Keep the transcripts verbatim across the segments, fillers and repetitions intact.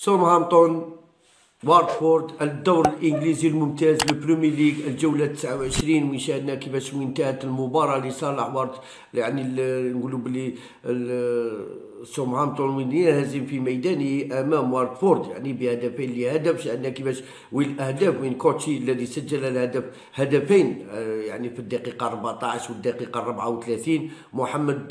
ساوثهامبتون واتفورد الدور الانجليزي الممتاز البريمير ليغ الجوله تسعة وعشرين وين شاهدنا كيفاش وين انتهت المباراه لصالح وارد يعني نقولوا بلي ساوثهامبتون وين هازم في ميدانه امام واتفورد يعني بهدفين لهدف. شاهدنا كيفاش وين الاهداف وين كوتشي الذي سجل الهدف هدفين يعني في الدقيقه أربعطاش والدقيقه أربعة وثلاثين، محمد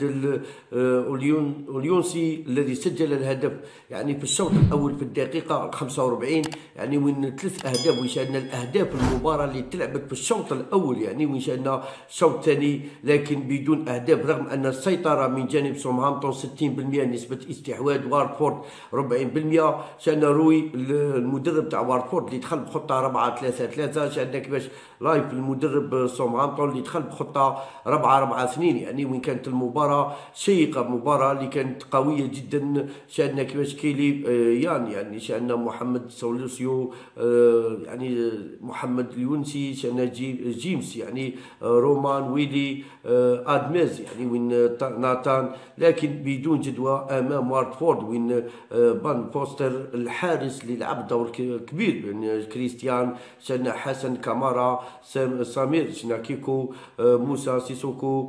اليونسي الذي سجل الهدف يعني في الشوط الاول في الدقيقه خمسة وأربعين يعني وين ثلاث اهداف. وين شاهدنا الاهداف المباراه اللي تلعبت في الشوط الاول يعني وين شاهدنا الشوط الثاني لكن بدون اهداف، رغم ان السيطره من جانب ساوثهامبتون ستين بالمئة نسبه استحواذ واتفورد أربعين بالمئة. شاهدنا روي المدرب تاع واتفورد اللي دخل بخطه أربعة ثلاثة ثلاثة، شاهدنا كيفاش لايف المدرب ساوثهامبتون اللي دخل بخطه أربعة أربعة اثنين يعني وين كانت المباراه شيقه، مباراه اللي كانت قويه جدا. شاهدنا كيفاش كيلي يان يعني شاهدنا محمد سولوسيو يعني محمد اليونسي، شاهدنا جيمس يعني رومان ويلي ادميز يعني وين ناتان، لكن بدون جدوى امام واتفورد وين بان فوستر الحارس اللي لعب دور كبير بين كريستيان، شاهدنا حسن كامارا سمير شناكيكو موسى سيسوكو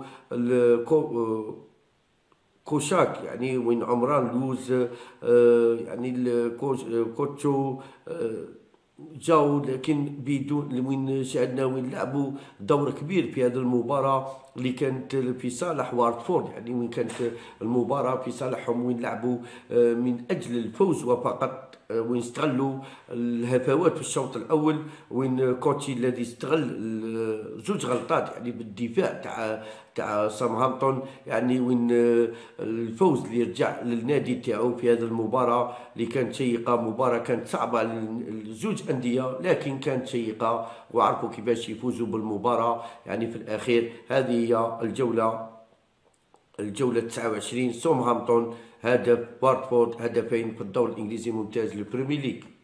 كوشاك يعني وين عمران لوز يعني الكوتشو جاو، لكن بدون وين شاهدنا وين لعبوا دور كبير في هذه المباراه اللي كانت في صالح واتفورد يعني وين كانت المباراه في صالحهم وين لعبوا من اجل الفوز وفقط، وين استغلوا الهفوات في الشوط الاول وين كوتشي الذي استغل زوج غلطات يعني بالدفاع تاع تاع ساوثهامبتون يعني وين الفوز اللي رجع للنادي تاعو في هذه المباراه اللي كانت شيقه. مباراه كانت صعبه للزوج انديه لكن كانت شيقه وعرفوا كيفاش يفوزوا بالمباراه يعني في الاخير. هذه هي الجوله الجوله تسعة وعشرين، ساوثهامبتون هدف، واتفورد هدفين في الدوري الانجليزي الممتاز للبريمير ليج.